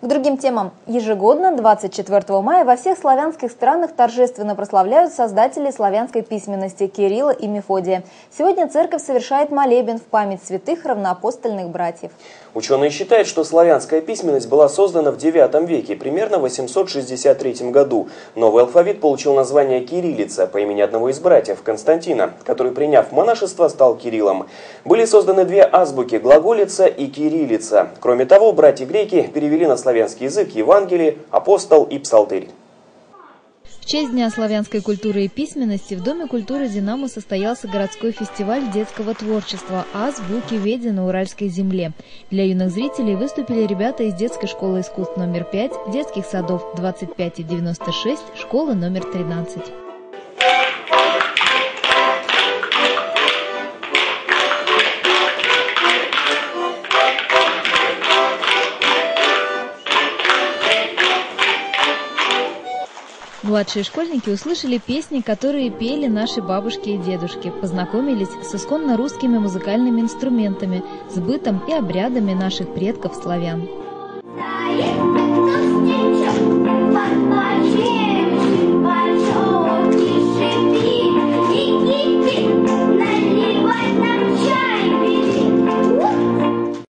К другим темам. Ежегодно 24 мая во всех славянских странах торжественно прославляют создателей славянской письменности Кирилла и Мефодия. Сегодня церковь совершает молебен в память святых равноапостольных братьев. Ученые считают, что славянская письменность была создана в IX веке, примерно в 863 году. Новый алфавит получил название кириллица по имени одного из братьев, Константина, который, приняв монашество, стал Кириллом. Были созданы две азбуки – глаголица и кириллица. Кроме того, братья-греки перевели на славянский язык Евангелие, апостол и псалтырь. В честь Дня славянской культуры и письменности в Доме культуры «Динамо» состоялся городской фестиваль детского творчества «Азбуки Веди на Уральской земле». Для юных зрителей выступили ребята из детской школы искусств номер 5, детских садов 25 и 96, школы номер 13. Младшие школьники услышали песни, которые пели наши бабушки и дедушки, познакомились с исконно русскими музыкальными инструментами, с бытом и обрядами наших предков славян.